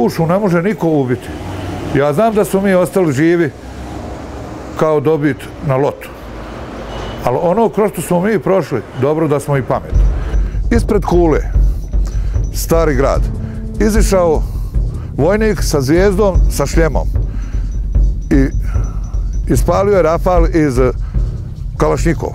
Dušu ne može niko ubiti. Ja znam da smo mi ostali živi kao dobit na lotu. Ali ono kroz što smo mi prošli, dobro da smo i pametni. Ispred Kule, Stari grad, izišao vojnik sa zvijezdom, sa šljemom. I ispalio je rafal iz Kalašnjikova.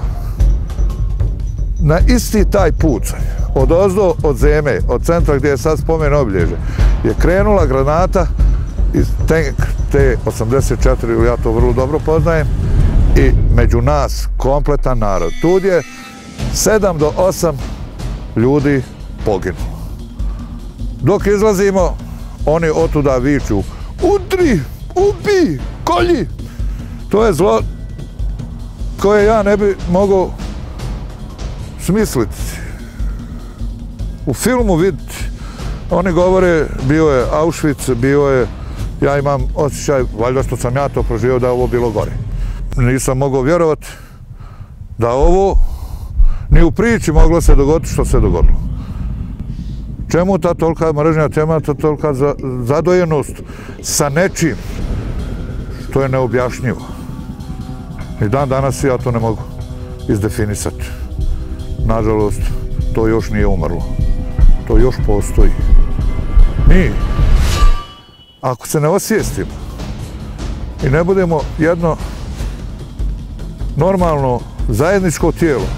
Na isti taj pucanj, odozdo od Zeme, od centra gdje je sad spomen obilježje, je krenula granata iz tank T-84, ja to vrlo dobro poznajem, i među nas kompletan narod. Tud je 7 do 8 ljudi poginulo. Dok izlazimo, oni otuda viču: udri, ubi, kolji! To je zlo koje ja ne bi mogao smisliti. U filmu vidjeti. Oni govore, bio je Auschwitz, bio je, ja imam osjećaj, valjda što sam ja to proživio, da je ovo bilo gore. Nisam mogao vjerovati da ovo ni u priči moglo se dogoditi što se dogodilo. Čemu ta tolika mržnja, čemu ta tolika zadojenost sa nečim što je neobjašnjivo. I dan danas ja to ne mogu izdefinisati. Nažalost, to još nije umrlo. To još postoji. Mi, ako se ne osvijestimo i ne budemo jedno normalno zajedničko tijelo,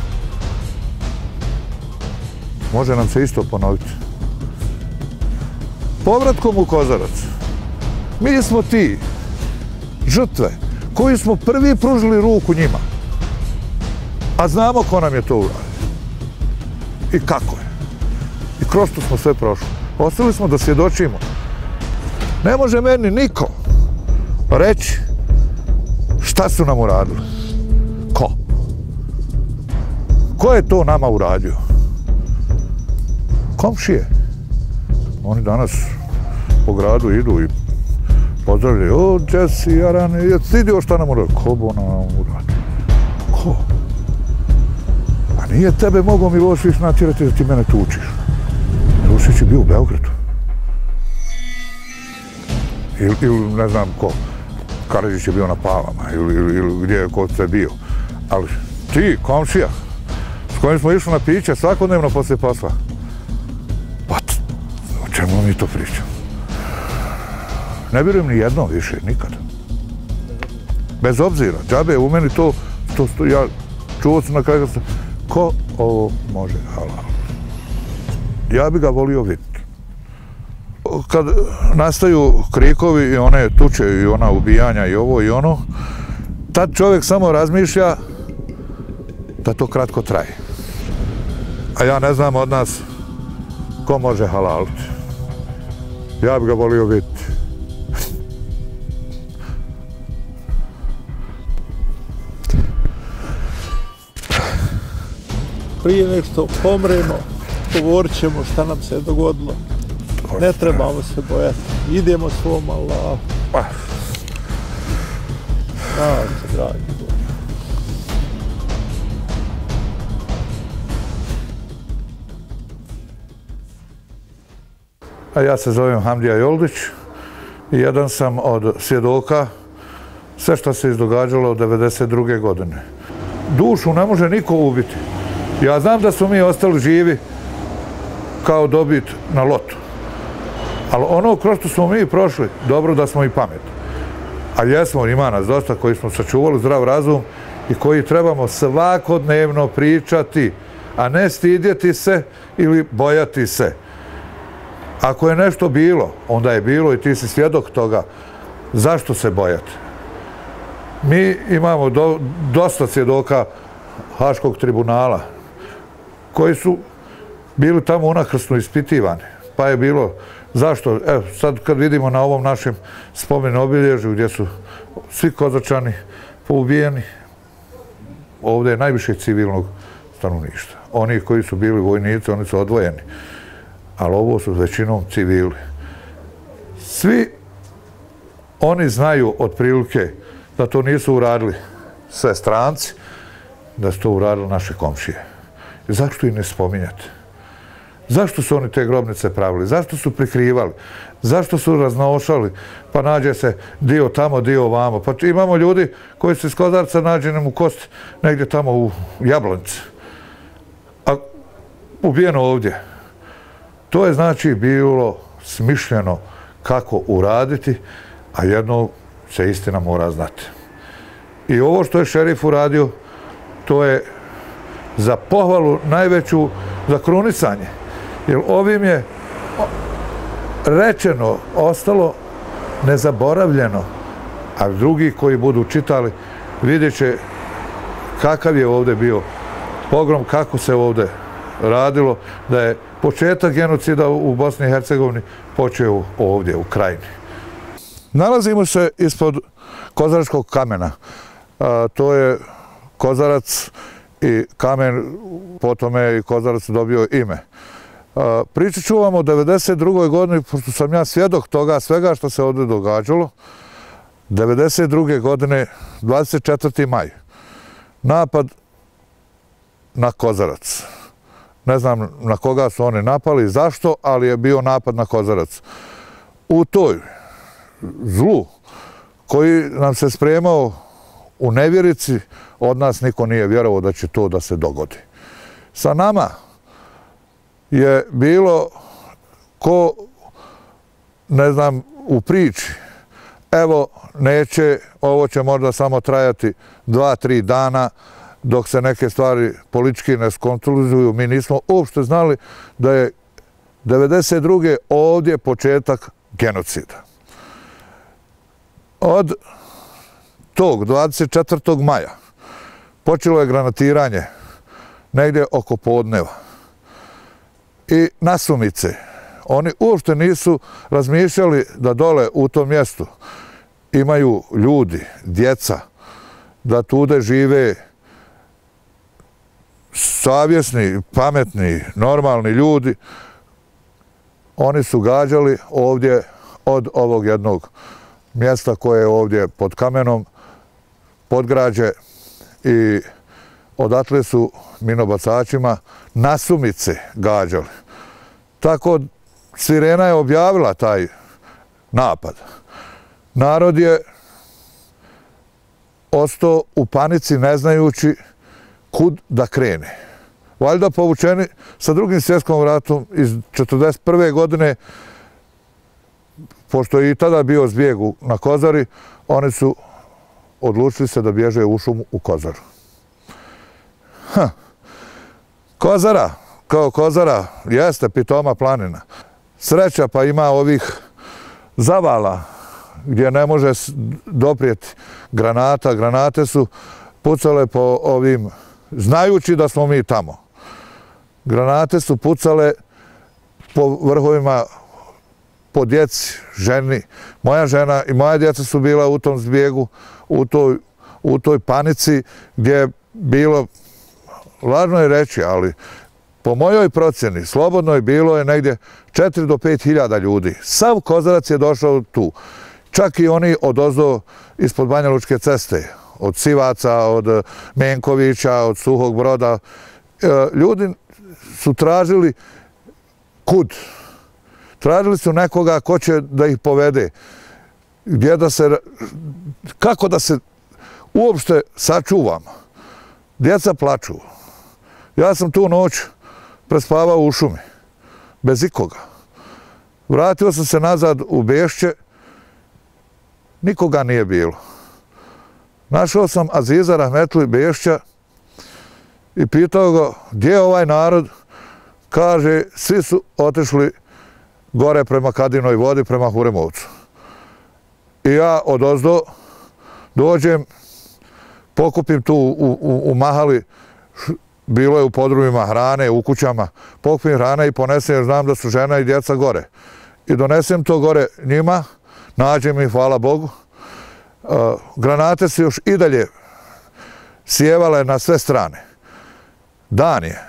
može nam se isto ponoviti. Povratkom u Kozarac, mi smo ti žrtve koji smo prvi pružili ruku njima, a znamo ko nam je to uradio i kako je. I kroz to smo sve prošli. Ostali smo da svjedočimo. Ne može meni niko reći šta su nam uradili. Ko? Ko je to nama uradio? Komšije. Oni danas po gradu idu i pozdravljaju: o, Jesse, Jarane, jesi vidio šta nam uradio? Ko bo nam uradio? Ko? A nije tebe mogao Milošević natjerati da ti mene tučiš. Milošević je bio u Beogradu. Ili ne znam ko. Karadžić je bio na Palama, ili gdje je ko sve bio. Ali ti, komšija, s kojim smo išli na piće svakodnevno poslije posla, pa o čemu mi to pričamo? Ne vjerujem ni jednom više, nikada. Bez obzira, džabe u meni to, ja čuo sam na kraju, ko ovo može halal? Ja bi ga volio vidjeti. Kad nastaju krikovi i one tuče i ona ubijanja i ovo i ono, tad čovjek samo razmišlja da to kratko traje. A ja ne znam od nas ko može halaliti. Ja bi ga volio vidjeti. Prije nego što pomremo, govorit ćemo šta nam se dogodilo. Ne trebamo se bojati. Idemo svom Allahu. Dragi Bog. A ja se zovem Hamdija Joldić i jedan sam od svjedoka sve što se izdogađalo od 1992. godine. Dušu ne može niko ubiti. Ja znam da smo mi ostali živi kao dobit na lotu. Ali ono kroz što smo mi prošli, dobro da smo i pametni. A jesmo, ima nas dosta koji smo sačuvali zdrav razum i koji trebamo svakodnevno pričati, a ne stidjeti se ili bojati se. Ako je nešto bilo, onda je bilo i ti si svjedok toga. Zašto se bojati? Mi imamo dosta svjedoka Haškog tribunala koji su bili tamo unakrsno ispitivani. Pa je bilo, zašto? Evo, sad kad vidimo na ovom našem spomenu obilježju gdje su svi Kozačani poubijeni, ovdje je najviše civilnog stanovništva. Oni koji su bili vojnici, oni su odvojeni. Ali ovo su većinom civili. Svi oni znaju otprilike da to nisu uradili sve stranci, da su to uradili naše komšije. I zašto ih ne spominjati? Zašto su oni te grobnice pravili? Zašto su prikrivali? Zašto su raznošali? Pa nađe se dio tamo, dio ovamo. Pa imamo ljudi koji su iz Kozarca nađeni u kost negdje tamo u Jablanici. A ubijeno ovdje. To je znači bilo smišljeno kako uraditi, a jedno se istina mora znati. I ovo što je šerif uradio, to je za pohvalu najveću, za krunisanje. Jer ovim je rečeno, ostalo nezaboravljeno, a drugi koji budu čitali vidjet će kakav je ovdje bio pogrom, kako se ovdje radilo, da je početak genocida u Bosni i Hercegovini počeo ovdje, u Krajini. Nalazimo se ispod Kozaračkog kamena. To je Kozarac i kamen, potom je i Kozarac dobio ime. Pričat ću vam o 1992. godini, pošto sam ja svjedok toga svega što se ovdje događalo. 1992. godine, 24. maj, napad na Kozarac. Ne znam na koga su oni napali, zašto, ali je bio napad na Kozarac. U toj zlu koji nam se spremao u nevjerici, od nas niko nije vjerovao da će to da se dogodi. Sa nama je bilo ko, ne znam, u priči. Evo, neće, ovo će možda samo trajati 2-3 dana dok se neke stvari politički ne skontrolizuju. Mi nismo uopšte znali da je 1992. ovdje početak genocida. Od tog 24. maja počelo je granatiranje negdje oko podneva. I nasumice. Oni uopšte nisu razmišljali da dole u tom mjestu imaju ljudi, djeca, da tude žive savjesni, pametni, normalni ljudi. Oni su gađali ovdje od ovog jednog mjesta koje je ovdje pod kamenom, podgrađe, i odatle su minobacačima nasumice gađali. Tako sirena je objavila taj napad. Narod je ostao u panici ne znajući kud da krene. Valjda povučeni sa Drugim svjetskim ratom iz 1941. godine, pošto je i tada bio zbjeg na Kozari, oni su odlučili se da bježe u šumu u Kozaru. Kozara, kao Kozara, jeste pitoma planina. Sreća pa ima ovih zavala gdje ne može doprijeti granata. Granate su pucale po ovim, znajući da smo mi tamo. Granate su pucale po vrhovima, po djeci, ženi. Moja žena i moja djeca su bila u tom zbjegu, u toj panici gdje je bilo, lažno je reći, ali po mojoj procjeni, slobodno je bilo je negdje 4 do 5 hiljada ljudi. Sav Kozarac je došao tu. Čak i oni odozdo ispod Banja Lučke ceste, od Sivaca, od Menkovića, od Suhog Broda. Ljudi su tražili kud. Tražili su nekoga ko će da ih povede. Gdje da se, kako da se uopšte sačuvamo. Djeca plaču. Ja sam tu noć prespavao u šumi, bez ikoga. Vratio sam se nazad u Bešće, nikoga nije bilo. Našao sam Aziza Rahmetli Bešća i pitao ga gdje je ovaj narod. Kaže, svi su otišli gore prema Kadinoj vodi, prema Huremovcu. I ja odozdo dođem, pokupim tu u mahali, bilo je u podrumima hrane, u kućama, pokupim hrane i ponesem jer znam da su žena i djeca gore. I donesem to gore njima, nađem ih, hvala Bogu. Granate su još i dalje sjevale na sve strane. Dan je.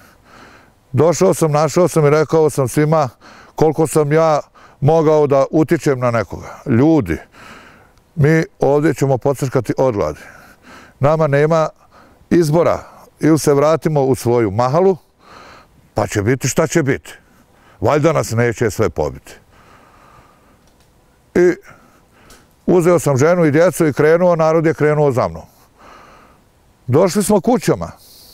Došao sam, našao sam i rekao sam svima koliko sam ja mogao da utičem na nekoga. Ljudi, mi ovdje ćemo pocrkati od gladi. Nama nema izbora. Ili se vratimo u svoju mahalu, pa će biti šta će biti. Valjda nas neće sve pobiti. I uzeo sam ženu i djecu i krenuo, narod je krenuo za mnom. Došli smo kućama.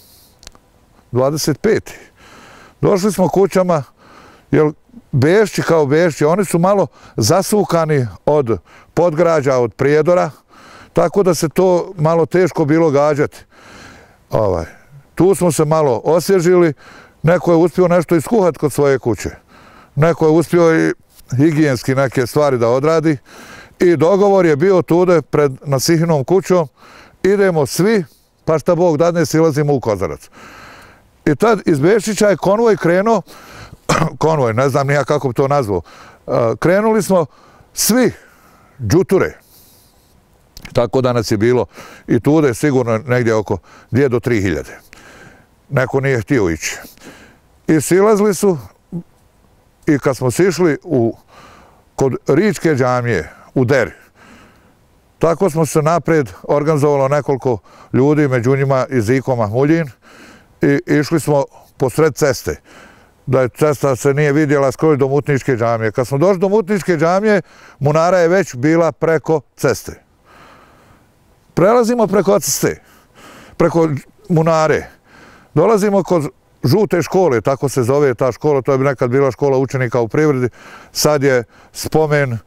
25. Došli smo kućama, jer Bešći kao Bešći, oni su malo zasukani od podgrađa, od prijedora, tako da se to malo teško bilo gađati. Tu smo se malo osvježili, neko je uspio nešto iskuhati kod svoje kuće. Neko je uspio i higijenski neke stvari da odradi i dogovor je bio tude pred Nasihinom kućom, idemo svi, pa šta Bog dadne, silazimo u Kozarac. I tad iz Bešića je konvoj krenuo, konvoj, ne znam nija kako bi to nazvao, krenuli smo svi đuture. Tako da nas je bilo i tude sigurno negdje oko 2 do 3 hiljade. Neko nije htio ići. I silazili su i kad smo sišli kod Ričke džamije u Deri, tako smo se naprijed organizovalo nekoliko ljudi, među njima i Ziko Mahmuljin, i išli smo posred ceste. Da je cesta se nije vidjela skroz do Mutničke džamije. Kad smo došli do Mutničke džamije, Munara je već bila preko ceste. Prelazimo preko ceste, preko Munare. Dolazimo kod Žute škole, tako se zove ta škola, to je nekad bila škola učenika u privredi, sad je spomen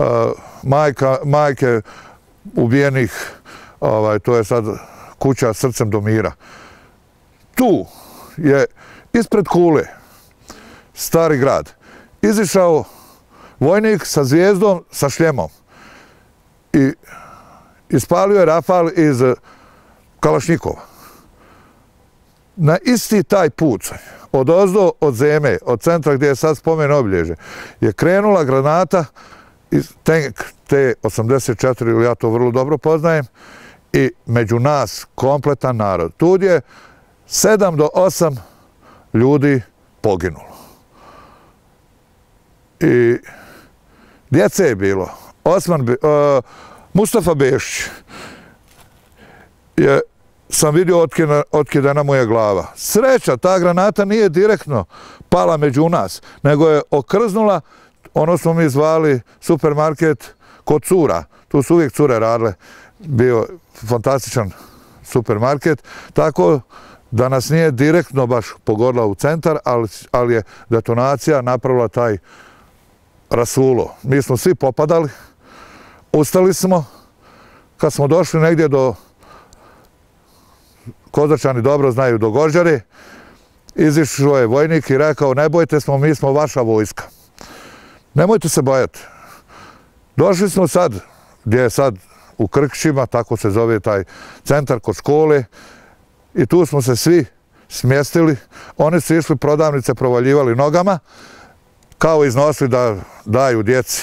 majke ubijenih, to je sad kuća Srcem do mira. Tu je ispred kule, Stari grad, izišao vojnik sa zvijezdom, sa šljemom i ispalio je rafal iz Kalašnjikova. Na isti taj pucanj, odozdo od Zeme, od centra gdje je sad spomen obilježje, je krenula granata iz tank T-84, ili ja to vrlo dobro poznajem, i među nas kompletan narod. Tu je 7 do 8 ljudi poginulo. I djece je bilo. Mustafa Bešć sam vidio otkidana mu je glava. Sreća, ta granata nije direktno pala među nas, nego je okrznula, ono smo mi zvali supermarket kod cura. Tu su uvijek cure radile, bio fantastičan supermarket, tako da nas nije direktno baš pogodila u centar, ali je detonacija napravila taj rasulo. Mi smo svi popadali, ustali smo, kad smo došli negdje do, Kozarčani dobro znaju, do Gožđare, izišao je vojnik i rekao, ne bojte se, mi smo vaša vojska. Nemojte se bojati. Došli smo sad, gdje je sad u Krkšima, tako se zove taj centar kod škole, i tu smo se svi smjestili. Oni su išli prodavnice, provaljivali nogama, kao iznosili da daju djeci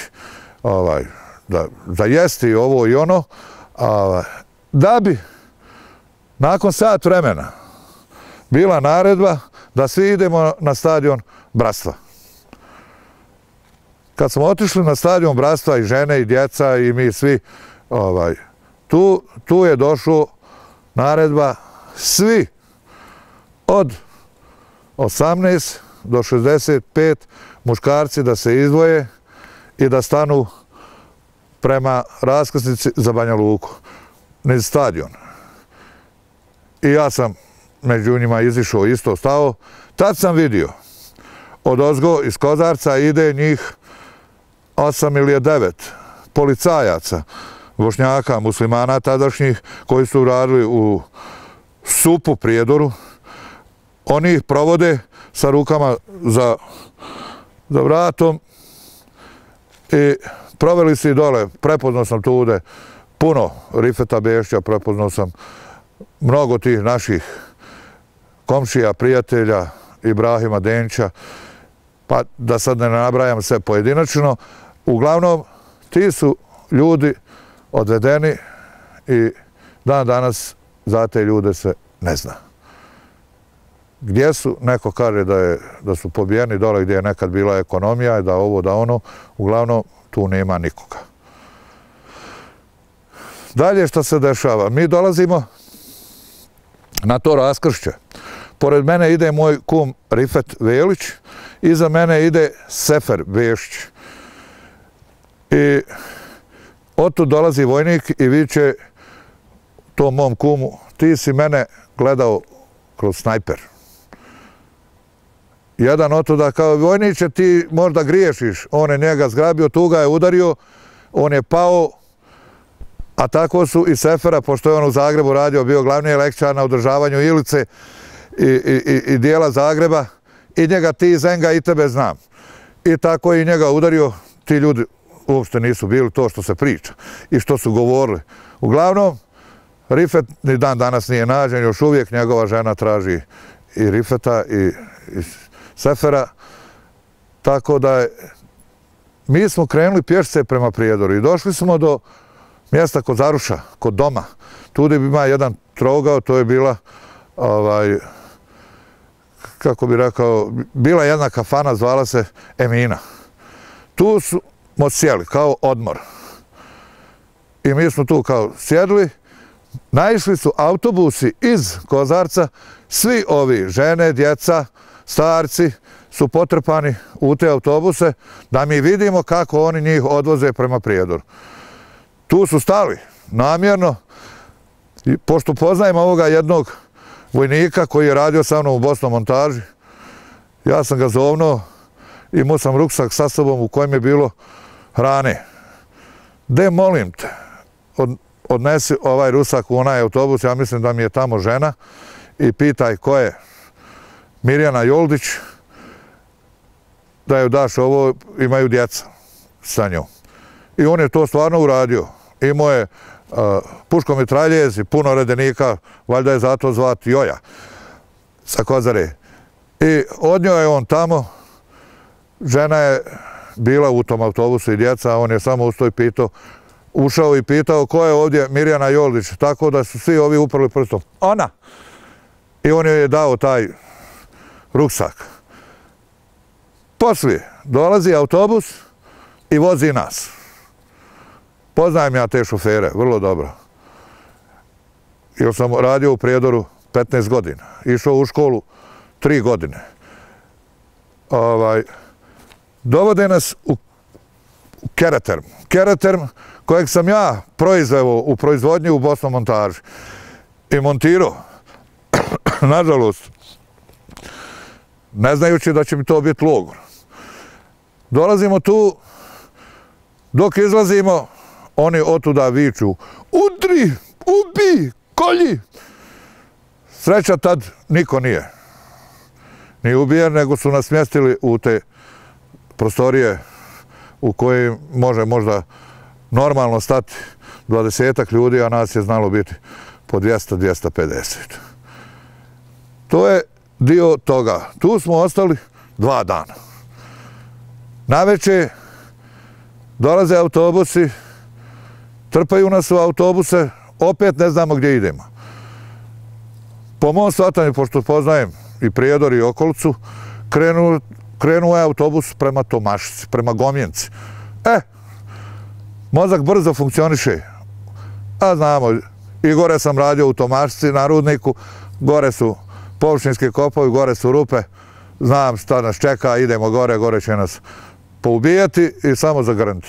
za jesti ovo i ono, da bi nakon sat vremena bila naredba da svi idemo na stadion Bratstva. Kad smo otišli na stadion Bratstva, i žene i djeca i mi svi, tu je došlo naredba svi od 18 do 65 muškarci da se izdvoje i da stanu prema raskrsnici za Banja Luku, niz stadion. I ja sam među njima izišao, isto stao. Tad sam vidio, odozgo iz Kozarca ide njih 8 ili 9 policajaca, Bošnjaka, muslimana tadašnjih, koji su radili u SUP-u, Prijedoru. Oni ih provode sa rukama za vratom i proveli su i dole. Prepoznao sam tude puno Rifeta Bešća, prepoznao sam mnogo tih naših komšija, prijatelja, Ibrahima Denča, pa da sad ne nabrajam sve pojedinačno. Uglavnom, ti su ljudi odvedeni i dan danas za te ljude se ne zna. Gdje su, neko kaže da su pobijeni dole gdje je nekad bila ekonomija, da ovo, da ono, uglavnom tu nema nikoga. Dalje što se dešava? Mi dolazimo na to raskršće. Pored mene ide moj kum Rifet Velić, iza mene ide Sefer Vešić. I otud dolazi vojnik i viče tom mom kumu, ti si mene gledao kroz snajper. Jedan otuda kao, vojniče, ti možda griješiš. On je njega zgrabio, tu ga je udario, on je pao, a tako su i Sefera, pošto je on u Zagrebu radio, bio glavni električar na održavanju Ilice i dijela Zagreba, i njega ti Zenga i tebe znam. I tako je i njega udario, ti ljudi uopšte nisu bili to što se priča i što su govorili. Uglavnom, Rifet ni dan danas nije nađen, još uvijek njegova žena traži i Rifeta i Sefera, tako da mi smo krenuli pješce prema Prijedoru i došli smo do mjesta kod Zaruša, kod doma. Tu ima jedan trougao, to je bila, kako bi rekao, bila jedna kafana, zvala se Emina. Tu smo sjeli, kao odmor. I mi smo tu kao sjedli, naišli su autobusi iz Kozarca, svi ovi, žene, djeca, starci, su potrpani u te autobuse, da mi vidimo kako oni njih odvoze prema Prijedoru. Tu su stali, namjerno, pošto poznajem ovoga jednog vojnika koji je radio sa mnom u Bosnom montaži, ja sam ga zovnuo, imao sam ruksak sa sobom u kojem je bilo hrane. De, molim te, odnesi ovaj rusak u onaj autobus, ja mislim da mi je tamo žena, i pitaj ko je Mirjana Joldić, da joj daš ovo, imaju djeca sa njom. I on je to stvarno uradio. Imao je puškomitraljez i puno redenika, valjda je zato zvat Joja sa Kozare. I odnio je on tamo, žena je bila u tom autobusu i djeca, on je samo usto i pitao, ušao i pitao ko je ovdje Mirjana Joldić, tako da su svi ovi uprli prstom. Ona! I on joj je dao taj ruksak. Poslije dolazi autobus i vozi nas. Poznajem ja te šofere, vrlo dobro. Jer sam radio u Prijedoru 15 godina. Išao u školu 3 godine. Dovode nas u Keraterm. Keraterm kojeg sam ja proizveo u proizvodnji u Bosnom montaži. I montirao. Nažalost, ne znajući da će mi to biti logor. Dolazimo tu, dok izlazimo, oni otuda viču, udri, ubi, kolji. Sreća tad niko nije ni ubijen, nego su nas smjestili u te prostorije u koje može možda normalno stati 20-ak ljudi, a nas je znalo biti po 200-250. To je dio toga. Tu smo ostali 2 dana. Navečer dolaze autobusi, trpaju nas u autobuse, opet ne znamo gdje idemo. Po mom shvatanju, pošto poznajem i Prijedor i okolicu, krenuo je autobus prema Tomašici, prema Gomjenci. Mozak brzo funkcioniše. A znamo, i gore sam radio u Tomašici na Rudniku, gore su površinski kopovi, gore su rupe, znam šta nas čeka, idemo gore, gore će nas poubijati i samo zagrnuti.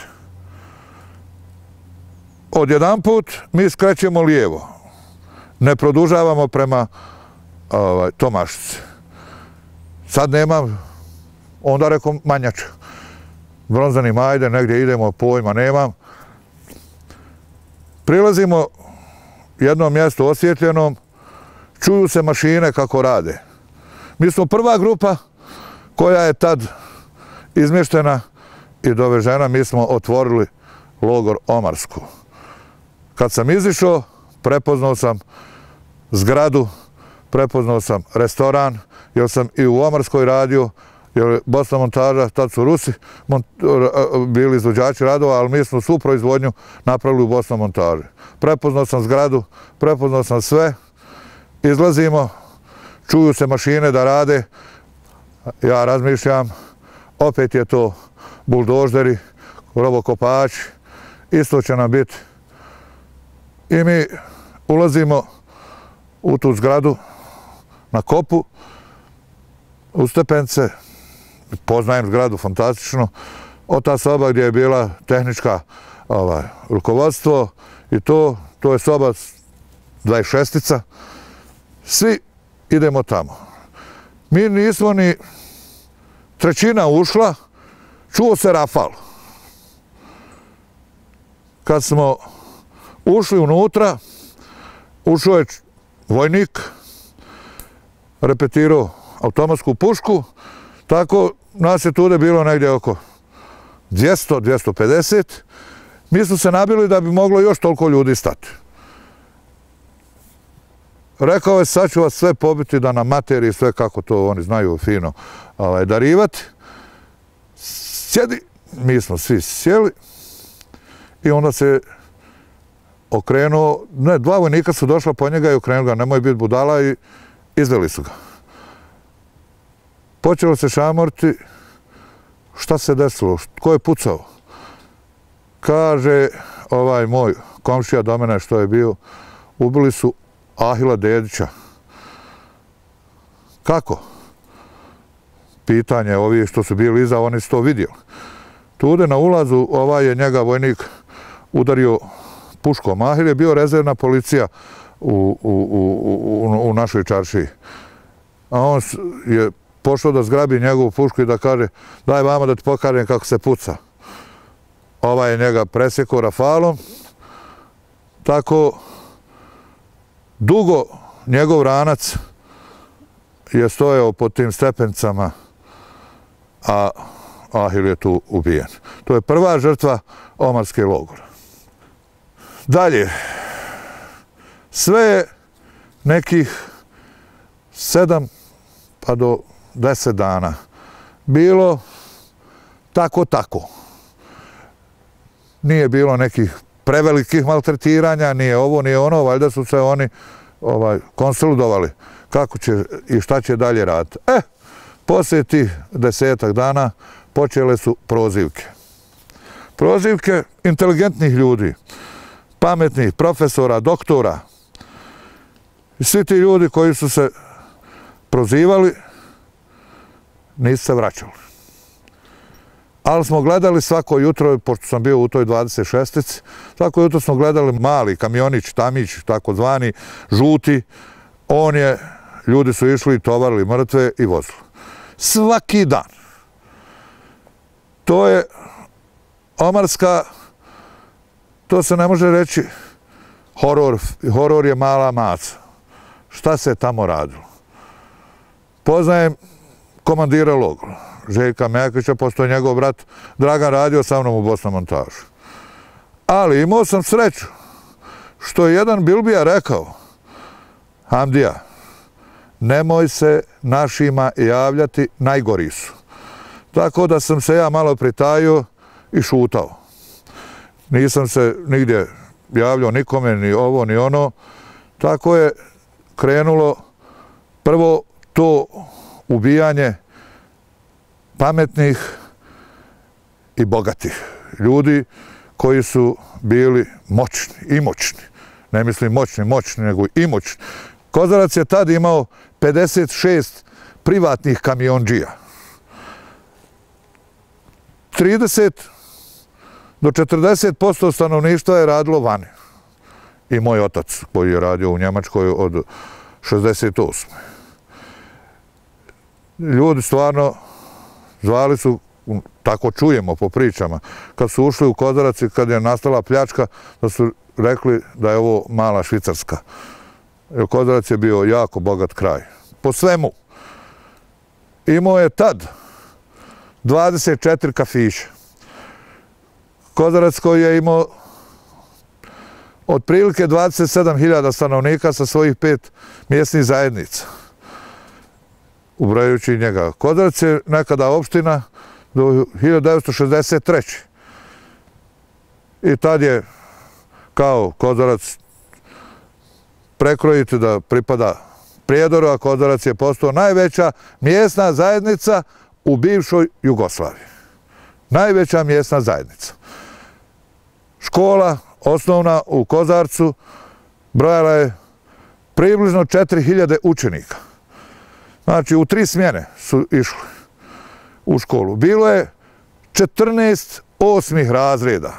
Odjedanput mi skrećemo lijevo, ne produžavamo prema Tomašici. Sad nemam, onda rekom Manjača, Bronzani Majde, negdje idemo, pojma nemam. Prilazimo jednom mjestu osvjetljenom, čuju se mašine kako rade. Mi smo prva grupa koja je tad izmještena i dovežena, mi smo otvorili logor Omarsku. Kad sam izišao, prepoznao sam zgradu, prepoznao sam restoran, jer sam i u Omarskoj radio, jer Bosna montaža, tad su Rusi bili izvođači radova, ali mi smo svu proizvodnju napravili u Bosna montaži. Prepoznao sam zgradu, prepoznao sam sve, izlazimo, čuju se mašine da rade, ja razmišljam, opet je to buldožderi, robokopači, isto će nam biti. I mi ulazimo u tu zgradu, na kopu, u stepence, poznajem zgradu fantastično, od ta soba gdje je bila tehnička rukovodstvo i to je soba 26-ica, svi idemo tamo. Mi nismo ni trećina ušla, čuo se rafal. Kad smo ušli unutra, ušao je vojnik, repetirao automatsku pušku, tako nas je tude bilo negdje oko 200-250. Mi smo se nabili da bi moglo još toliko ljudi stati. Rekao je, sad ću vas sve pobiti da na materiji sve kako to oni znaju fino darivati. Sjedi, mi smo svi sjeli i onda se okrenuo, ne, dva vojnika su došla po njega i okrenuli ga, nemoj biti budala i izveli su ga. Počelo se šamoriti, šta se desilo, ko je pucao? Kaže ovaj moj komšija do mene što je bio, ubili su Ahila Dedića. Kako? Pitanje ovi što su bili iza, oni su to vidjeli. Tude na ulazu ovaj je njega vojnik udario puškom. Ahil je bio rezervna policija u našoj čaršiji. A on je pošao da zgrabi njegovu pušku i da kaže, daj vama da ti pokažem kako se puca. Ovaj je njega presjekao rafalom. Tako dugo njegov ranac je stojao pod tim stepencama, a Ahil je tu ubijen. To je prva žrtva Omarske logora. Dalje, sve je nekih 7 pa do 10 dana bilo tako. Nije bilo nekih prevelikih maltretiranja, nije ovo, nije ono, valjda su se oni konsolidovali kako će i šta će dalje raditi. Poslije tih 10 dana počele su prozivke. Prozivke inteligentnih ljudi, pametnih profesora, doktora. I svi ti ljudi koji su se prozivali nisu se vraćali. Ali smo gledali svako jutro, pošto sam bio u toj 26-ici, svako jutro smo gledali mali kamionić, tamić, takozvani, žuti. Ljudi su išli i tovarili mrtve i vozili. Svaki dan. To je Omarska, to se ne može reći horor. Horor je mala maca. Šta se tamo radilo? Poznajem komandira logora, Željka Mejakića, pošto je njegov brat Dragan radio sa mnom u Bosnomontažu. Ali imao sam sreću što je jedan Bilbija rekao, Hamdija, nemoj se našima javljati, najgori su. Tako da sam se ja malo pritajio i šutao. Nisam se nigdje javljao nikome, ni ovo, ni ono. Tako je krenulo prvo to ubijanje pametnih i bogatih ljudi koji su bili moćni, imućni. Ne mislim moćni, nego imućni. Kozarac je tad imao 56 privatnih kamiondžija. 30 do 40% stanovništva je radilo vani. I moj otac koji je radio u Njemačkoj od 68. Ljudi stvarno zvali su, tako čujemo po pričama, kad su ušli u Kozarac i kad je nastala pljačka, da su rekli da je ovo mala Švicarska. Jer Kozarac je bio jako bogat kraj. Po svemu. Imao je tad 24 kafića. Kozarac koji je imao otprilike 27.000 stanovnika sa svojih 5 mjesnih zajednica. Ubrajući njega. Kozarac je nekada opština do 1963. I tad je kao Kozarac prekrojiti da pripada Prijedoru, a Kozarac je postao najveća mjesna zajednica u bivšoj Jugoslaviji. Najveća mjesna zajednica. Škola osnovna u Kozarcu brojala je približno 4.000 učenika. Znači, u 3 smjene su išli u školu. Bilo je 14 8. razreda.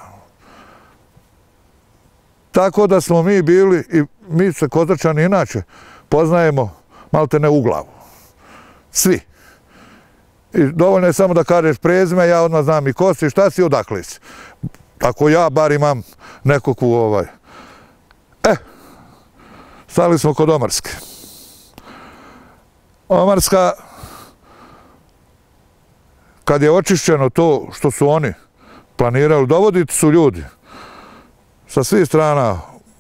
Tako da smo mi bili, i mi se Kozarčani inače poznajemo maltene u glavu. Svi. I dovoljno je samo da kažeš prezime, ja odmah znam i ko si, šta si, odakle si. Ako ja bar imam nekakvu stali smo kod Omarske. Omarska, kad je očišćeno to što su oni planirali, dovoditi su ljudi sa svih strana,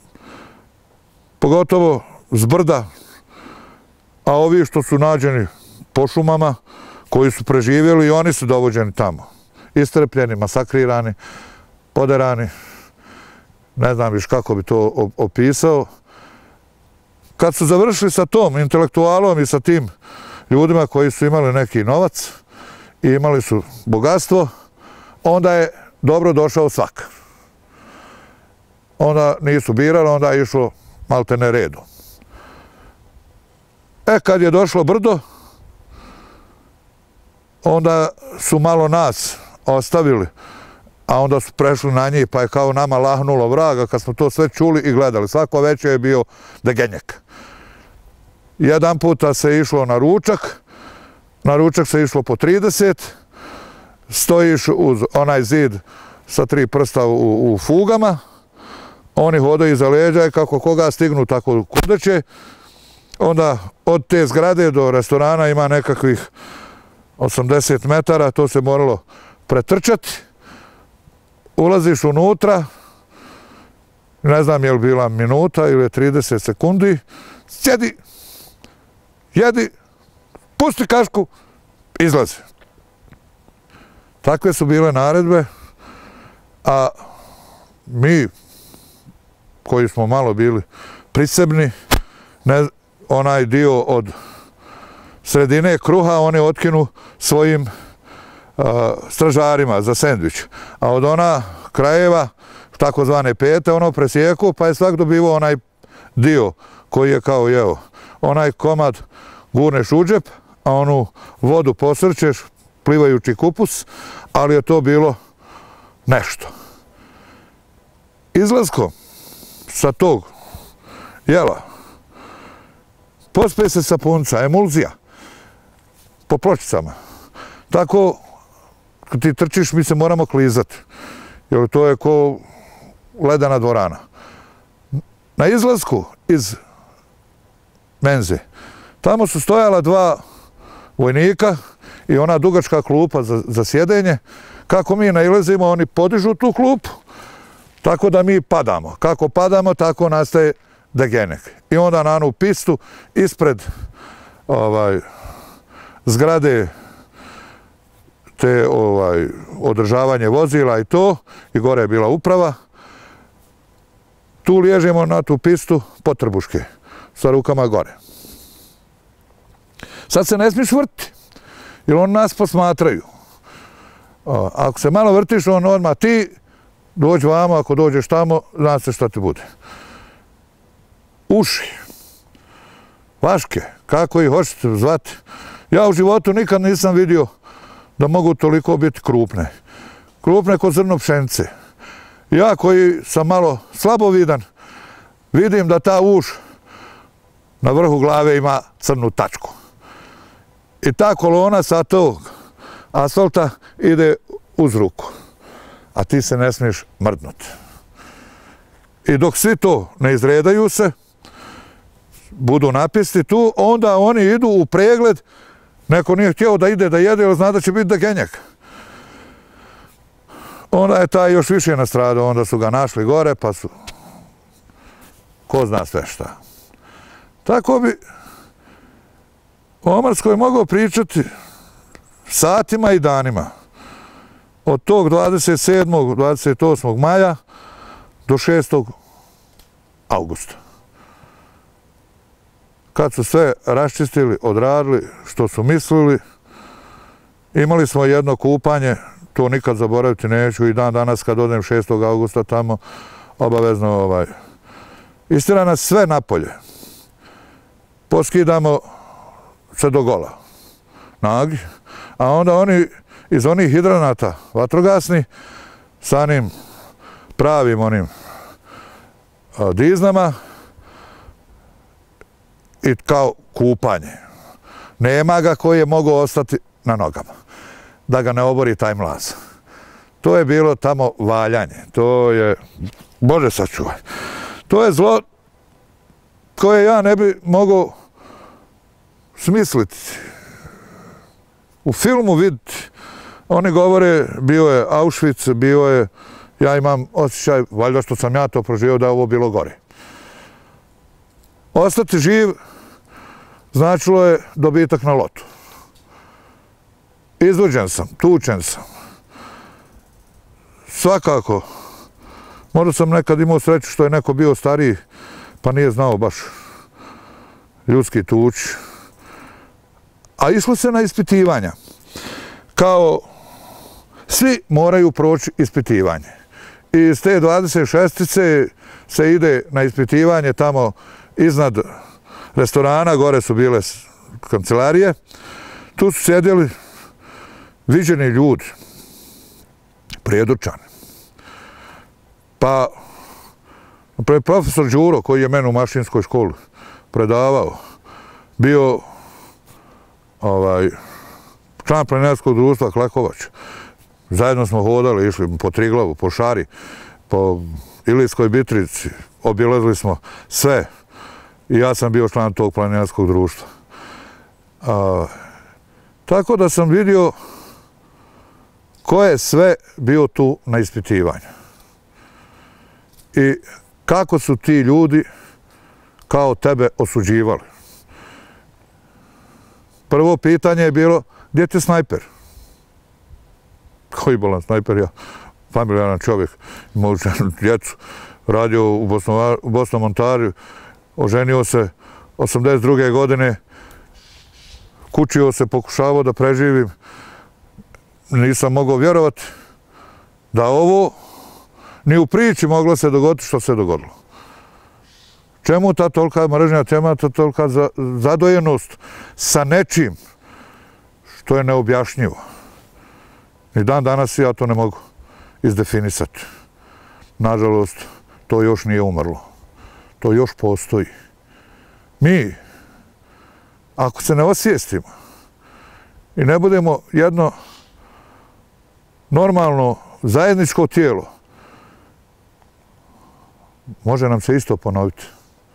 pogotovo s brda, a ovi što su nađeni po šumama, koji su preživjeli, i oni su dovođeni tamo. Istrpljeni, masakrirani, poderani, ne znam viš kako bi to opisao. Kad su završili sa tom intelektualom i sa tim ljudima koji su imali neki novac i imali su bogatstvo, onda je dobro došao svak. Onda nisu birali, onda je išlo maltene redu. Kad je došlo brdo, onda su malo nas ostavili, a onda su prešli na njih, pa je kao nama lahnulo vraga kad smo to sve čuli i gledali. Svako večer je bio degenjak. Jedan puta se išlo na ručak se išlo po 30, stojiš uz onaj zid sa 3 prsta u fugama, oni hodaju iza leđa i kako koga stignu tako kudeće. Onda od te zgrade do restorana ima nekakvih 80 metara, to se moralo pretrčati. Ulaziš unutra, ne znam je li bila minuta ili 30 sekundi, sjedi, jedi, pusti kašku, izlazi. Takve su bile naredbe, a mi, koji smo malo bili prisebni, onaj dio od sredine kruha oni otkinu svojim stražarima za sendvič, a od ona krajeva, takozvane pete, ono presjeku, pa je svak dobivao onaj dio koji je kao jeo. Onaj komad gurneš u džep, a onu vodu posrčeš, plivajući kupus, ali je to bilo nešto. Izlaskom sa tog jela pospe se sapunica, emulzija, po pločicama. Tako, kad ti trčiš, mi se moramo klizati, jer to je ko ledena dvorana. Na izlasku iz menze, tamo su stojala 2 vojnika i ona dugačka klupa za sjedenje. Kako mi nailazimo, oni podižu tu klupu, tako da mi padamo. Kako padamo, tako nastaje degenek. I onda na onu pistu ispred zgrade te održavanje vozila i to, i gore je bila uprava, tu liježemo na tu pistu potrbuške sa rukama gore. Sad se ne smiješ vrti, jer on nas posmatraju. Ako se malo vrtiš, on odmah ti dođi vamo, ako dođeš tamo, zna se šta ti bude. Uši, vaške, kako ih hoćete zvati. Ja u životu nikad nisam vidio da mogu toliko biti krupne. Krupne kod zrno pšenice. Ja koji sam malo slabovidan, vidim da ta uš na vrhu glave ima crnu tačku. I ta kolona sa tog asfalta ide uz ruku. A ti se ne smiješ mrdnuti. I dok svi to ne izredaju se, budu napisti tu, onda oni idu u pregled. Neko nije htio da ide da jede, jer zna da će biti degenjak. Onda je taj još više nastradao, onda su ga našli gore, pa su ko zna sve šta. Tako bi o Omarskoj mogao pričati satima i danima. Od tog 27. 28. maja do 6. augusta. Kad su sve raščistili, odradili što su mislili, imali smo jedno kupanje, to nikad zaboraviti neću, i dan danas kad odem 6. augusta tamo, obavezno istjera nas sve napolje. Poskidamo se do gola, nagi, a onda oni iz onih hidranata vatrogasni sa onim pravim onim diznama i kao kupanje. Nema ga koji je mogao ostati na nogama, da ga ne obori taj mlaz. To je bilo tamo valjanje, to je, Bože sačuvaj, to je zlo koje ja ne bi mogao smisliti. U filmu vidjeti, oni govore, bio je Auschwitz, bio je, ja imam osjećaj, valjda što sam ja to proživio, da je ovo bilo gore. Ostati živ značilo je dobitak na lotu. Izvođen sam, tučen sam. Svakako, možda sam nekad imao sreću što je neko bio stariji, pa nije znao baš ljudski tuč. A išlo se na ispitivanja. Kao svi moraju proći ispitivanje. I iz te 26-ice se ide na ispitivanje tamo iznad restorana, gore su bile kancelarije. Tu su sjedjeli viđeni ljudi, prijedurčani. Pa, profesor Đuro, koji je meni u mašinskoj školi predavao, bio član planinarskog društva Klakovač. Zajedno smo hodali, išli po Triglavu, po Šari, po Ilirskoj Bitrici, obilazili smo sve. I ja sam bio član tog planinarskog društva. Tako da sam vidio ko je sve bio tu na ispitivanju. I kako su ti ljudi kao tebe osuđivali. Prvo pitanje je bilo, gdje ti je snajper? Koji bolan snajper? Ja, familijaran čovjek, imao djecu, radio u Bosnom Montariju, oženio se 82. godine, kučio se, pokušavao da preživim. Nisam mogao vjerovati da ovo ni u priči moglo se dogoditi što se dogodilo. Čemu ta tolika mržnja, čemu ta tolika zadojenost sa nečim što je neobjašnjivo? Ni dan danas ja to ne mogu izdefinisati. Nažalost, to još nije umrlo. To još postoji. Mi, ako se ne osvijestimo i ne budemo jedno normalno zajedničko tijelo, može nam se isto ponoviti.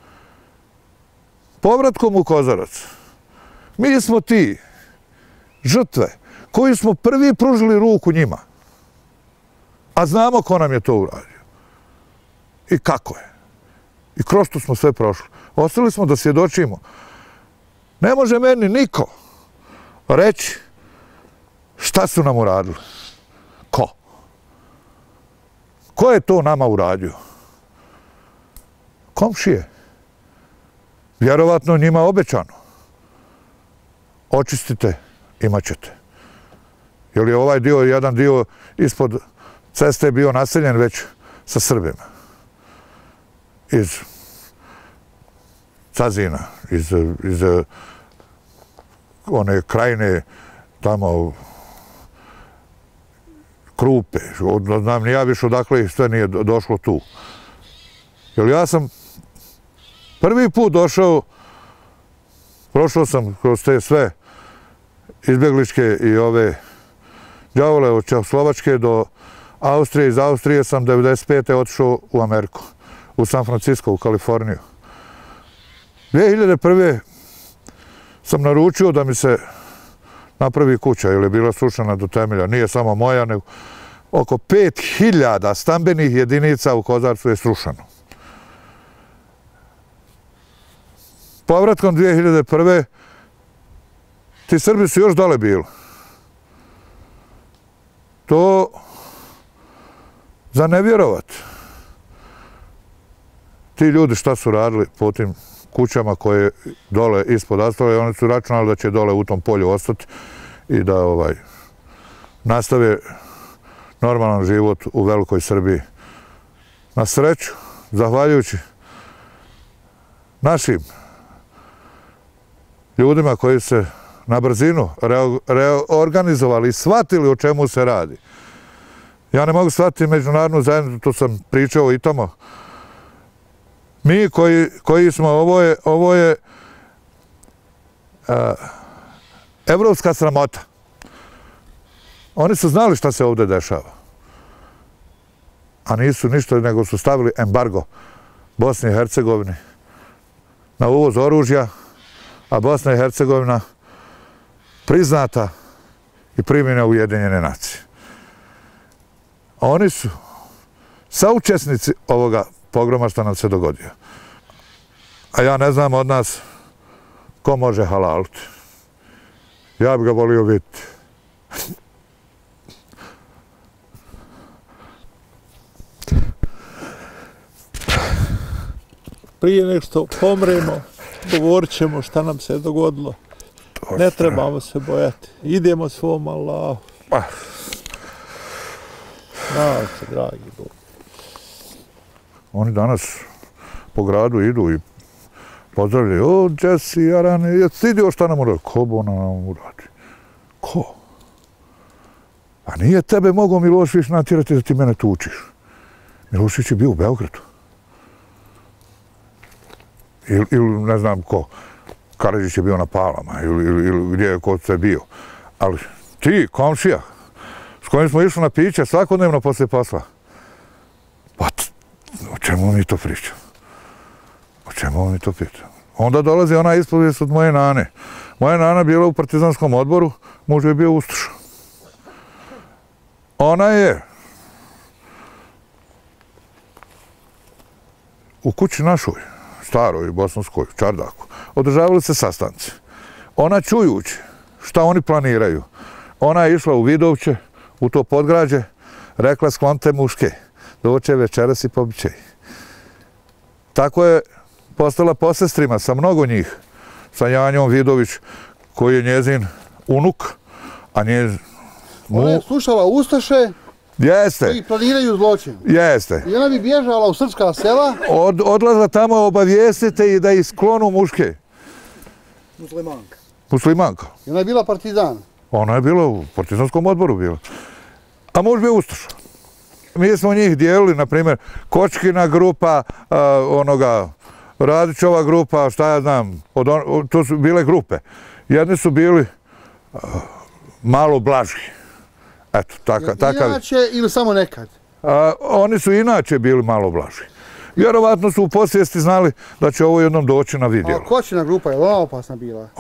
Povratkom u Kozarac, mi smo ti žrtve koji smo prvi pružili ruku njima, a znamo ko nam je to uradio i kako je. I kroz to smo sve prošli. Ostali smo da svjedočimo. Ne može meni niko reći šta su nam uradili. Ko? Ko je to nama uradio? Komšije. Vjerovatno njima obećano. Očistite, imat ćete. Jer je ovaj dio, jedan dio ispod ceste bio naseljen već sa Srbima. Iz Cazina, iz one krajine tamo Krupe. Znam ni ja više odakle sve nije došlo tu. Jer ja sam prvi put došao, prošao sam kroz te sve izbjegličke i ove đavole od Čehoslovačke do Austrije. Iz Austrije sam 1995. otišao u Ameriku, u San Francisco, u Kaliforniju. 2001. sam naručio da mi se napravi kuća, jer je bila srušena do temelja. Nije samo moja, nego oko 5000 stambenih jedinica u Kozarcu je srušeno. Povratkom 2001. ti Srbi su još dole bili. To za ne vjerovat. Ti ljudi šta su radili po tim kućama koje dole ispod astale, oni su računali da će dole u tom polju ostati i da nastave normalan život u velikoj Srbiji. Na sreću, zahvaljujući našim ljudima koji se na brzinu reorganizovali i shvatili o čemu se radi. Ja ne mogu shvatiti međunarodnu zajednicu, to sam pričao i tamo. Mi koji smo, ovo je evropska sramota. Oni su znali šta se ovdje dešava. A nisu ništa, nego su stavili embargo Bosni i Hercegovini na uvoz oružja, a Bosna i Hercegovina priznata i primljena u Ujedinjene nacije. Oni su saučesnici ovoga pogroma što nam se dogodio. A ja ne znam od nas ko može halaliti. Ja bi ga volio vidjeti. Prije nego što pomremo, govorit ćemo šta nam se dogodilo. Ne trebamo se bojati. Idemo svom Allahu. Nadam se, dragi Bog. Oni danas po gradu idu i pozdravljaju. O, Jesse, Jarane, jesi vidio šta nam uradi? Ko bo nam uradi? Ko? A nije tebe mogao Milošević natjerati da ti mene tučiš. Milošević je bio u Beogradu. Ili ne znam ko. Karadžić je bio na Palama ili gdje je ko sve bio. Ali ti, komšija, s kojim smo išli na piće svakodnevno poslije posla. Pa, o čemu mi to pričamo? O čemu mi to pitamo? Onda dolazi ona ispovijest od moje nane. Moja nana bila u partizanskom odboru, muž je bio ustaša. Ona je u kući našoj, staroj bosanskoj, Čardaku, održavali se sastanci. Ona čujući šta oni planiraju, ona je išla u Vidovće, u to podgrađe, rekla sklonite muške, doće večeras i pobiće. Tako je postala posestrima sa mnogo njih, sa Janjom Vidović, koji je njezin unuk, a njezin... Ona je slušala ustaše koji planiraju zločin. Jeste. I ona bi bježala u srpska sela. Odlazla tamo, obavijestite i da isklonu muške. Muslimanka. Muslimanka. I ona je bila partizan. Ona je bila u partizanskom odboru bila. A muž bio ustaša. Mi smo njih dijelili, na primjer, Kočkina grupa, Radićova grupa, šta ja znam, to su bile grupe. Jedni su bili malo blaži. Eto, takav. Inače ili samo nekad? Oni su inače bili malo blaži. Vjerovatno su u podsvijesti znali da će ovo jednom doći na vidjelo. A Kočkina grupa je ona opasna bila?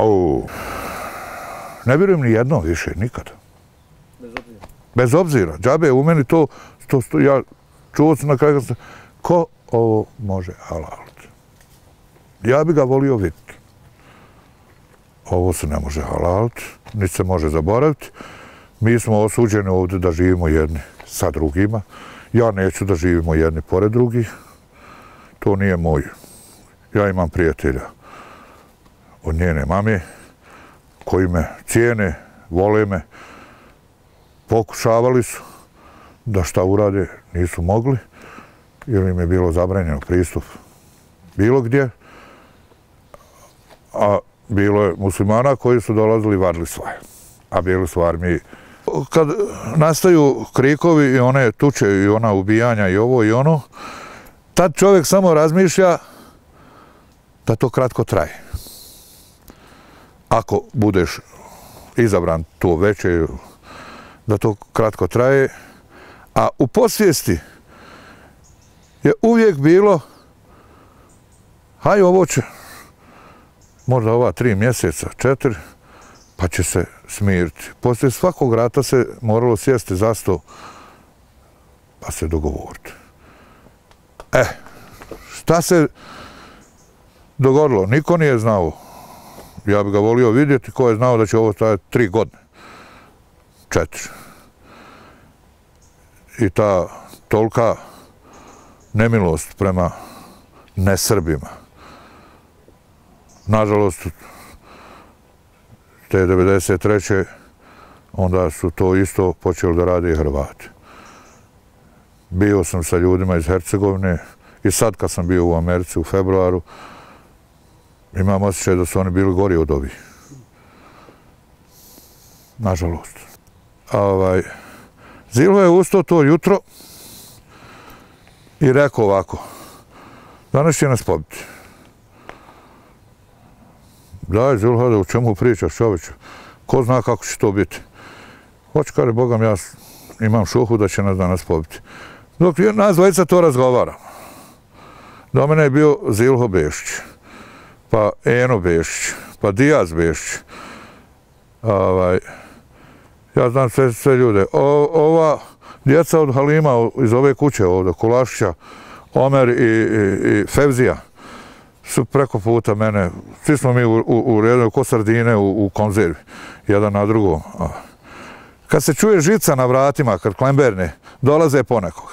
Ne vjerujem ni jedno više, nikada. Bez obzira. Džabe, u meni to, ja čuo sam na kraju, ko ovo može halaliti? Ja bi ga volio vidjeti. Ovo se ne može halaliti, niti se može zaboraviti. Mi smo osuđeni ovdje da živimo jedni sa drugima. Ja neću da živimo jedni pored drugih. To nije moj. Ja imam prijatelja od njene mame koji me cijene, vole me. Pokušavali su da šta urade, nisu mogli, jer im je bilo zabranjeno pristup bilo gdje, a bilo je muslimana koji su dolazili i varili svoje, a bili su u armiji. Kad nastaju krikovi i one tuče i ona ubijanja i ovo i ono, tad čovjek samo razmišlja da to kratko traje. Ako budeš izabran to veće, da to kratko traje, a u podsvijesti je uvijek bilo haj ovo će, možda ova 3 mjeseca, 4, pa će se smiriti. Poslije svakog rata se moralo sjesti za sto, pa se dogovoriti. Šta se dogodilo? Niko nije znao. Ja bi ga volio vidjeti ko je znao da će ovo stajati 3 godine. 4. I ta tolika nemilost prema nesrbima. Nažalost, te 1993. onda su to isto počeli da rade i Hrvati. Bio sam sa ljudima iz Hercegovine i sad kad sam bio u Americi u februaru, imam osjećaj da su oni bili gori od ovih. nažalost. Zilho je ustao to jutro i rekao ovako, danas će nas pobiti. Daj, Zilho, o čemu pričaš, čoveče? Ko zna kako će to biti? Hoće, kaže, Bogam, ja imam šuhu da će nas danas pobiti. Dok nas dvojica to razgovaramo. Do mene je bio Zilho Bešić, pa Eno Bešić, pa Dijaz Bešić. Ja znam sve ljude. Ova djeca od Halima iz ove kuće ovdje, Kulašića, Omer i Fevzija, su preko puta mene. Svi smo mi u redu, ko sardine u konzervi, jedan na drugom. Kad se čuje žica na vratima, kad klemberne, dolaze ponekoga.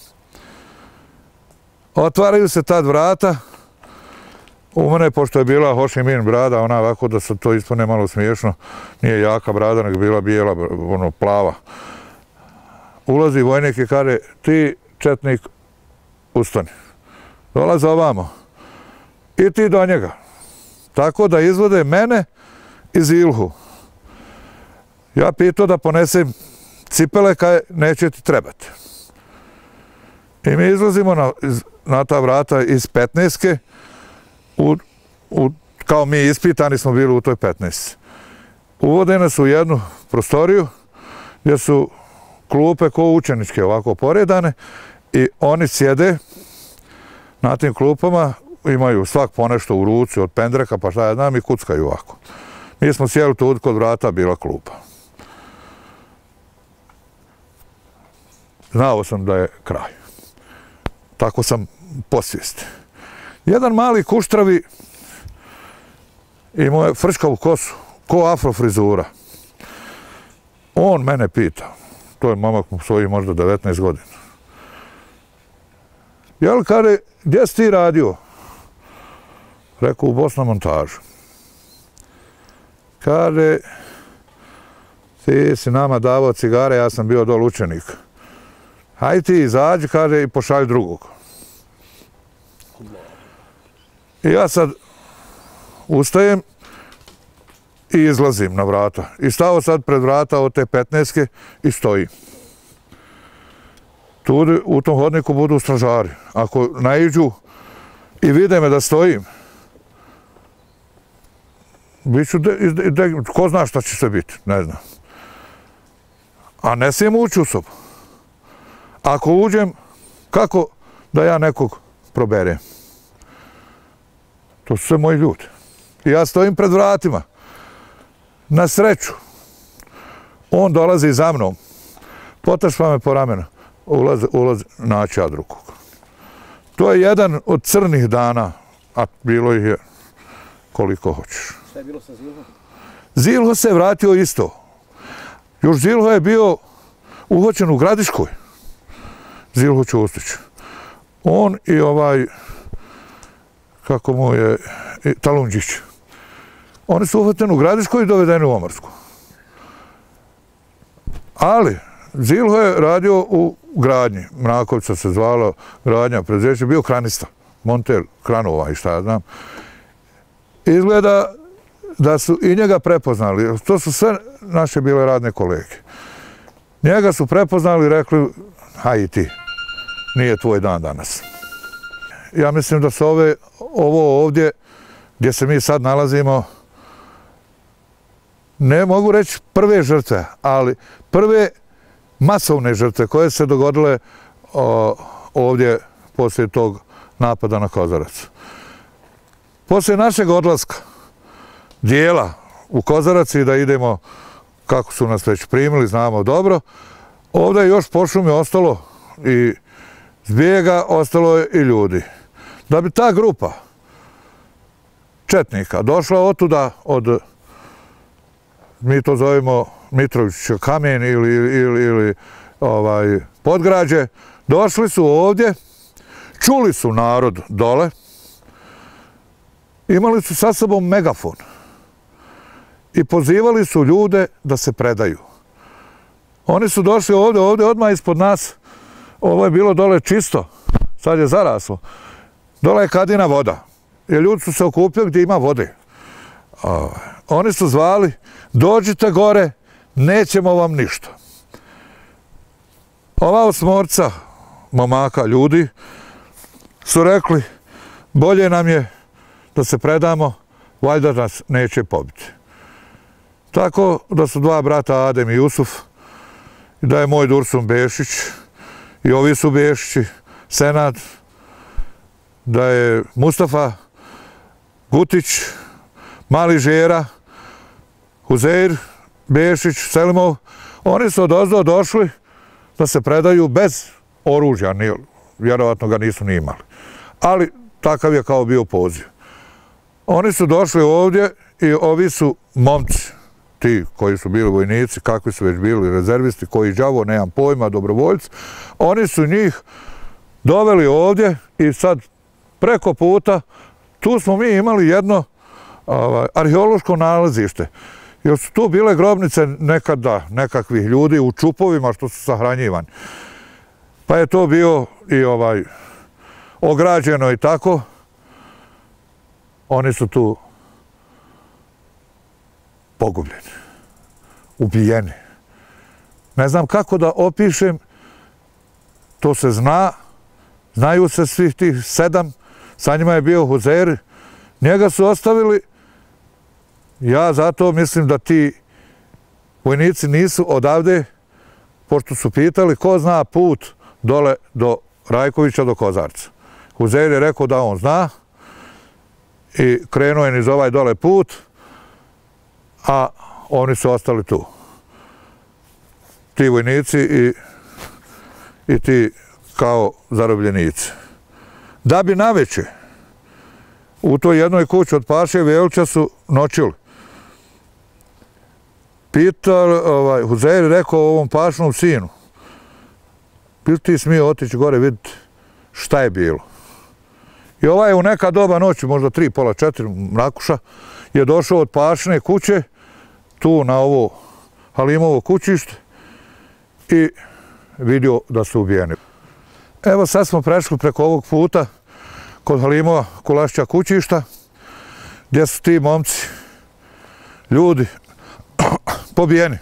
Otvaraju se tad vrata. U mene, pošto je bila Ho Chi Minh brada, ona ovako da se to ispune malo smiješno, nije jaka brada, nego bila bijela, ono, plava. Ulazi vojnik i kaže, ti četnik, ustani. Dolaze ovamo. I ti do njega. Tako da izvode mene i Zilhu. Ja pitao da ponesem cipele, kaj neće ti trebati. I mi izlazimo na ta vrata iz 15-ke, kao mi ispitani smo bili u toj 15. Uvode nas u jednu prostoriju gdje su klupe ko učeničke ovako poredane i oni sjede na tim klupama, imaju svak ponešto u ruci od pendreka pa šta ja znam i kuckaju ovako. Mi smo sjeli tu kod vrata, bila klupa. Znao sam da je kraj. Tako sam posvijesti. Jedan mali kuštravi imao je frčkavu kosu, ko afro frizura. On mene pita, to je momak mu svojih možda 19 godina. Jel, kaže, gdje si ti radio? Rekao, u Bosna montažu. Kaže, ti si nama davao cigare, ja sam bio dol učenik. Hajde ti izađi, kaže, i pošalj drugog. I ja sad ustajem i izlazim na vrata. I stao sad pred vrata od te 15-ke i stojim. Tu u tom hodniku budu stražari. Ako naiđu i vide me da stojim, ko zna šta će se biti, ne znam. A ne smijem ući u sobu. Ako uđem, kako da ja nekog proberem? To su sve moji ljudi. I ja stojim pred vratima. Na sreću. On dolazi za mnom. Potašpa me po ramenu. Ulazi, naći ja drugog. To je jedan od crnih dana, a bilo ih je koliko hoćeš. Šta je bilo sa Zilhom? Zilho se vratio isto. Još Zilho je bio uhoćen u Gradiškoj. Zilho Ćustić. On i kako mu je, Talundžić. Oni su uhvateni u Gradiškoj i dovedeni u Omarsku. Ali, Zilho je radio u gradnji. Mrakovica se zvala gradnja preduzeća, bio kranista. Monter kranova i šta ja znam. Izgleda da su i njega prepoznali. To su sve naše bile radne kolege. Njega su prepoznali i rekli, haj ti, nije tvoj dan danas. Ja mislim da su ovo ovdje, gdje se mi sad nalazimo, ne mogu reći prve žrtve, ali prve masovne žrtve koje se dogodile ovdje poslije tog napada na Kozarac. Poslije našeg odlaska, dijela u Kozarac i da idemo, kako su nas već primili, znamo dobro, ovdje je još po šumi ostalo i zbjega, ostalo je i ljudi. Da bi ta grupa četnika došla otuda od, mi to zovemo Mitrovića kamen ili Podgrađe, došli su ovdje, čuli su narod dole, imali su sa sobom megafon i pozivali su ljude da se predaju. Oni su došli ovdje odmah ispod nas, ovo je bilo dole čisto, sad je zaraslo. Dole je kadina voda, jer ljudi su se okupili gdje ima vode. Oni su zvali, dođite gore, nećemo vam ništa. Ova osmorca momaka, ljudi, su rekli, bolje nam je da se predamo, valjda nas neće pobiti. Tako da su dva brata Adem i Jusuf, i da je moj Dursun Bešić, i ovi su Bešići, Senad, da je Mustafa Gutić, Mali Žera, Huzeir Bešić, Selimov, oni su odozdo došli da se predaju bez oružja, vjerovatno ga nisu ni imali. Ali takav je kao bio poziv. Oni su došli ovdje i ovi su momci, ti koji su bili vojnici, kakvi su već bili rezervisti, koji đavo, nemam pojma, dobrovoljci, oni su njih doveli ovdje i sad preko puta tu smo mi imali jedno arheološko nalazište. Jer su tu bile grobnice nekada nekakvih ljudi u čupovima što su sahranjivani. Pa je to bio i ograđeno i tako. Oni su tu pogubljeni, ubijeni. Ne znam kako da opišem, to se zna, znaju se svih tih 7, sa njima je bio Huzeir, njega su ostavili. Ja zato mislim da ti vojnici nisu odavde, pošto su pitali ko zna put dole do Rajkovića, do Kozarca. Huzeir je rekao da on zna i krenuo je niz ovaj dole put, a oni su ostali tu. Ti vojnici i ti kao zarobljenici. Da bi naveče u toj jednoj kući od Paše Velića su noćili. Huzeir je rekao ovom Pašnom sinu, bil ti smio otići gore vidjeti šta je bilo. I ovaj je u neka doba noći, možda 3, pola 4 mrakuša, je došao od Pašne kuće, tu na ovo Halimovo kućište i vidio da su ubijeni. Evo sad smo prešli preko ovog puta kod Halimova Kulašća kućišta, gdje su ti momci, ljudi, pobijeni.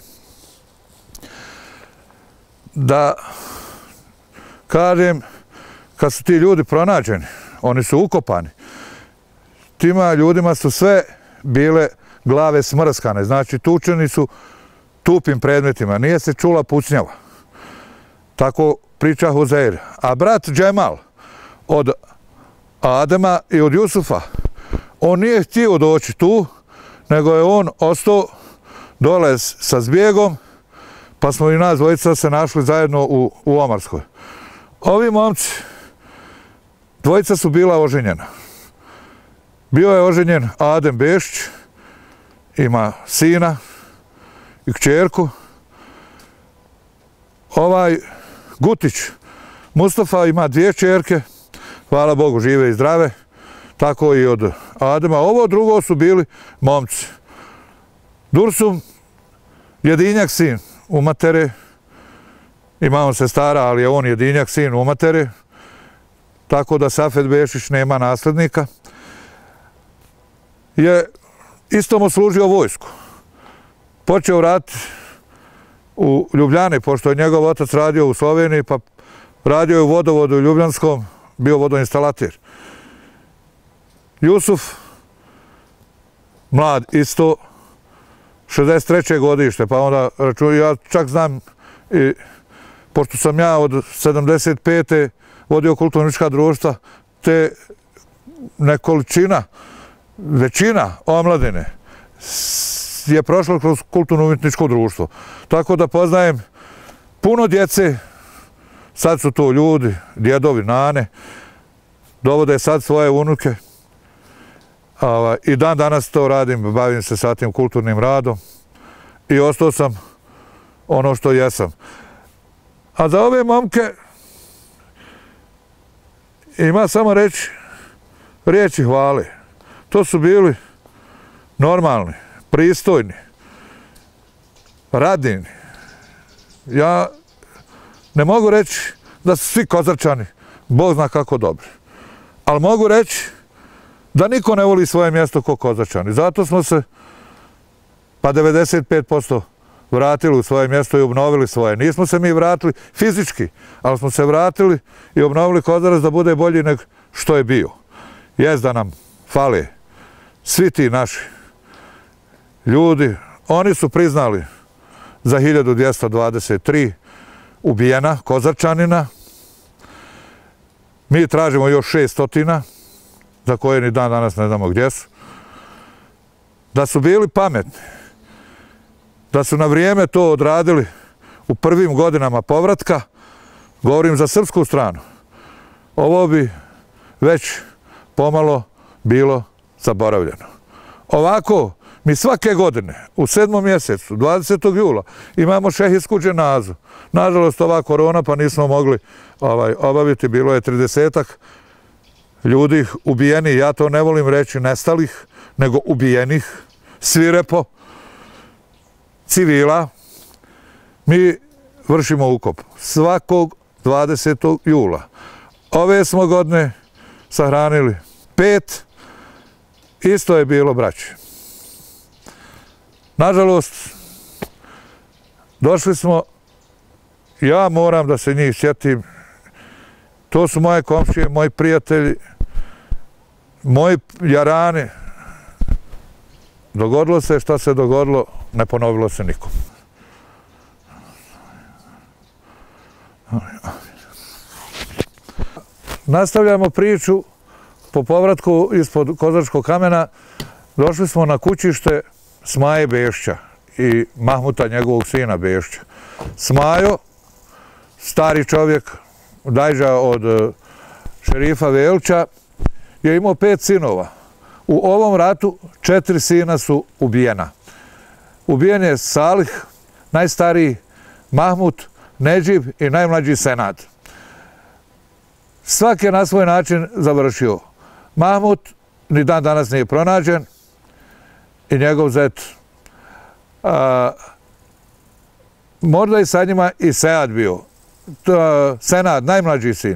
Da kažem, kad su ti ljudi pronađeni, oni su ukopani, tima ljudima su sve bile glave smrskane, znači tučeni su tupim predmetima, nije se čula pucnjava. Tako priča Huzeir. A brat Džemal od Adema i od Jusufa, on nije htio doći tu, nego je on ostao dole sa zbjegom, pa smo i nas dvojica se našli zajedno u Omarskoj. Ovi momci, dvojica su bila oženjena. Bio je oženjen Adem Bešić, ima sina i kćerku. Ovaj Gutić, Mustafa, ima 2 kćerke, hvala Bogu, žive i zdrave, tako i od Adema. Ovo drugo su bili momci. Dursun, jedinjak sin u matere, ima on sestara, ali je on jedinjak sin u matere, tako da Safet Bešić nema naslednika. Je isto mu služio vojsku. Počeo rat u Ljubljani, pošto je njegov otac radio u Sloveniji, pa radio je u vodovodu u Ljubljanskom, bio vodoinstalater. Jusuf, mlad isto, 63. godište, pa onda ja čak znam, pošto sam ja od 75. vodio kulturno-umjetnička društva, te nekolicina, većina omladine je prošla kroz kulturno-umjetničko društvo. Tako da poznajem puno djece, sad su to ljudi, djedovi, nane, dovode sad svoje unuke. I dan danas to radim, bavim se sa tim kulturnim radom i ostao sam ono što jesam. A za ove momke ima samo reći riječi hvale. To su bili normalni, pristojni, radini. Ja ne mogu reći da su svi Kozarčani, Bog zna kako dobri. Ali mogu reći da niko ne voli svoje mjesto ko Kozarčani. Zato smo se, pa 95% vratili u svoje mjesto i obnovili svoje. Nismo se mi vratili fizički, ali smo se vratili i obnovili Kozarac da bude bolji nego što je bio. Jest da nam fale svi ti naši ljudi. Oni su priznali za 1223 ubijena Kozarčanina. Mi tražimo još 600, za koje ni dan danas ne znamo gdje su. Da su bili pametni, da su na vrijeme to odradili u prvim godinama povratka, govorim za srpsku stranu, ovo bi već pomalo bilo zaboravljeno. Ovako, mi svake godine, u 7. mjesecu, 20. jula, imamo šehijsku dženazu. Nažalost, ova korona, pa nismo mogli obaviti, bilo je 30-ak ljudi ubijeni, ja to ne volim reći nestalih, nego ubijenih, svirepo, civila. Mi vršimo ukop svakog 20. jula. Ove smo godine sahranili 5, isto je bilo braće. Nažalost, došli smo, ja moram da se njih sjetim, to su moje komšije, moji prijatelji, moji jarani. Dogodilo se šta se dogodilo, ne ponovilo se nikom. Nastavljamo priču po povratku ispod Kozarčkog kamena. Došli smo na kućište Smaje Bešća i Mahmuta, njegovog sina Bešća. Smajo, stari čovjek, dajđa od šerifa Velića, je imao 5 sinova. U ovom ratu 4 sina su ubijena. Ubijen je Salih, najstariji, Mahmut, Nedžib i najmlađi Senad. Svak je na svoj način završio. Mahmut ni dan danas nije pronađen i njegov zet. Možda i sa njima i Sead bio. Senad, najmlađi sin.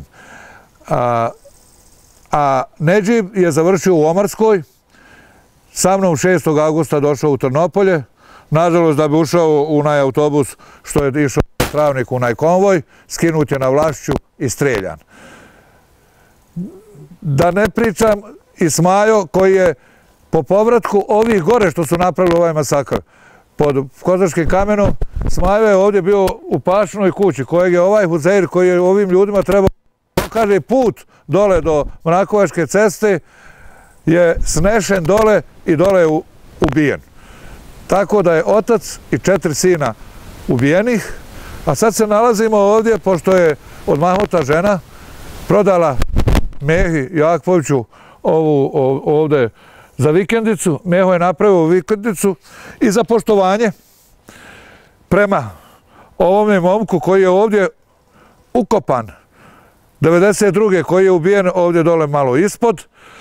A Nedžib je završio u Omarskoj, sa mnom 6. augusta došao u Trnopolje, nažalost da bi ušao u onaj autobus što je išao u Travnik, u onaj konvoj, skinut je na Vlašću i streljan. Da ne pričam i Smajo koji je po povratku ovih gore što su napravili ovaj masakr pod Kozarčkim kamenom, Smajo je ovdje bio u pašnoj kući kojeg je ovaj Huzeir koji je ovim ljudima trebao pokaže put dole do Mrakovačke ceste, je snešen dole i dole je ubijen. Tako da je otac i 4 sina ubijenih, a sad se nalazimo ovdje, pošto je od Mahmuta žena prodala Mehi Jakpoviću ovu ovdje za vikendicu. Meho je napravio vikendicu i za poštovanje prema ovome momku koji je ovdje ukopan 92. koji je ubijen ovdje dole malo ispod.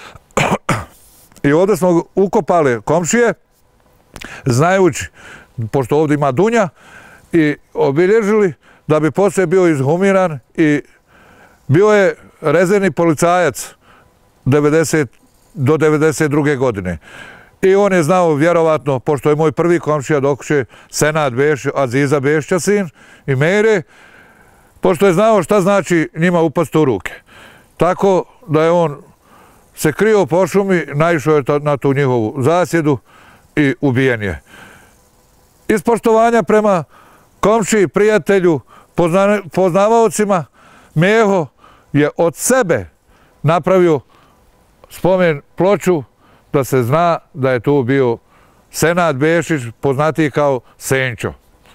I ovdje smo ukopali komšije, znajući, pošto ovdje ima Dunja, i obilježili da bi poslije bio izhumiran i bio je rezervni policajac do 92. godine. I on je znao vjerovatno, pošto je moj prvi komšija do kuće Senad Bešća, Aziza Bešća sin i Mere, pošto je znao šta znači njima upast u ruke. Tako da je on se krio po šumi, naišao je na tu njihovu zasjedu i ubijen je. Iz poštovanja prema komšiji, prijatelju, poznavaocima, Meho je od sebe napravio spomen ploču da se zna da je tu bio Senad Bešić, poznatiji kao Senčo.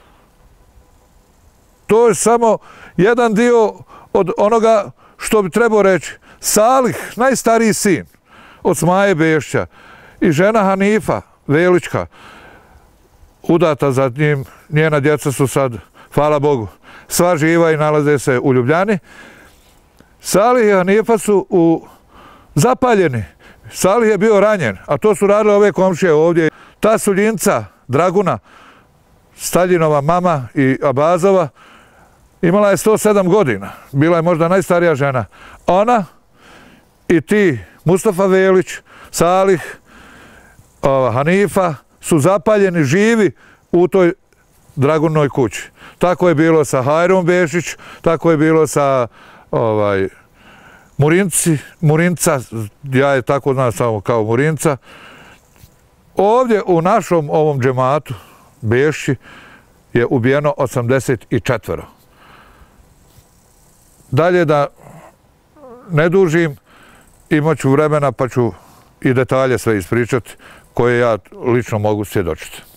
To je samo jedan dio od onoga što bi trebao reći. Salih, najstariji sin od Smaje Bešća i žena Hanifa Velićka, udata za njim, njena djeca su sad, hvala Bogu, sva živa i nalaze se u Ljubljani. Salih i Hanifa su zapaljeni. Salih je bio ranjen, a to su radile ove komšije ovdje. Ta Suljinca, Draguna, Staljinova mama i Abazova, imala je 107 godina. Bila je možda najstarija žena. Ona i ti, Mustafa Velić, Salih, Hanifa, su zapaljeni živi u toj Dragunoj kući. Tako je bilo sa Hajrom Bešić, tako je bilo sa Murinca, ja je tako znam samo kao Murinca. Ovdje u našom ovom džematu Bešići je ubijeno 84. Dalje da ne dužim, imat ću vremena pa ću i detalje sve ispričati koje ja lično mogu svjedočiti.